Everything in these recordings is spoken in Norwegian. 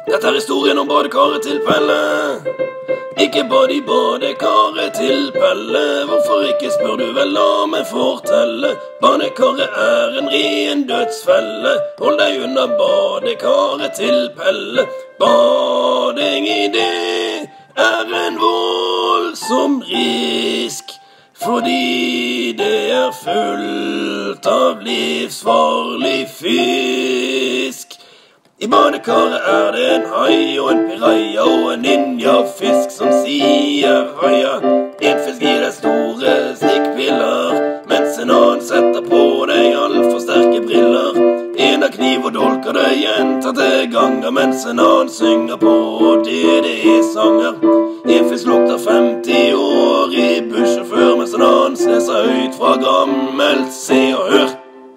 Dette er historien om badekaret til Pelle. Ikke bad i badekaret til Pelle. Hvorfor ikke, spør du vel, la meg fortelle. Badekaret er en ren dødsfelle. Hold deg unna badekaret til Pelle. Bading i det er en voldsom risk, fordi det er fullt av livsfarlig fisk. I badekaret er det en hai og en piranha og en ninjafisk som sier haia. En fisk gir deg store stikkpiller, mens en annen setter på deg alt for sterke briller. En har kniv og dolker deg gjentatte ganger, mens en annen synger på DDE-sanger. En fisk lukter 50 år i bussjåfør, mens en annen sneser høyt fra gammelt Se og Hør.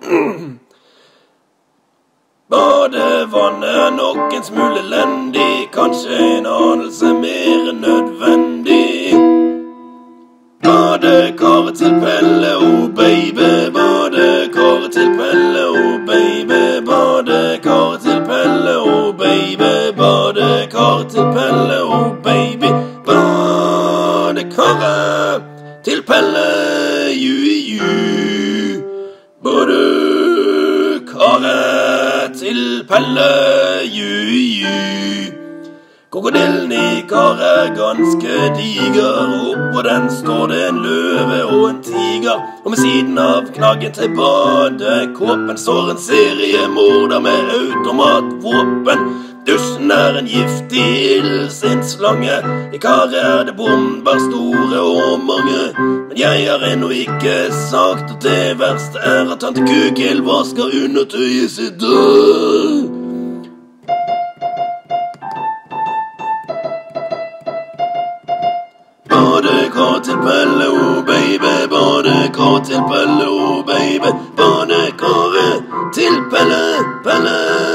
Badevannet er nok en smule elendig, kanskje en anelse mer enn nødvendig. Badekaret til Pelle, oh baby, badekaret til Pelle, oh baby, badekaret til Pelle, oh baby, badekaret til Pelle, oh baby, badekaret til Pelle, ju. Badekaret til Pelle, ju. Krokodillen i karet er ganske diger, oppå den står det en løve og en tiger. Og med siden av knaggen til badekåpen står en seriemorder med automatvåpen. Dusjen er en giftig ildsinnslange, i karet er det bomber store og mange. Men jeg har ennå ikke sagt at det verste er at tante Kukil vasker undertøyet sitt død. Badekaret til Pelle, oh baby, badekaret til Pelle, oh baby, badekaret til Pelle, Pelle.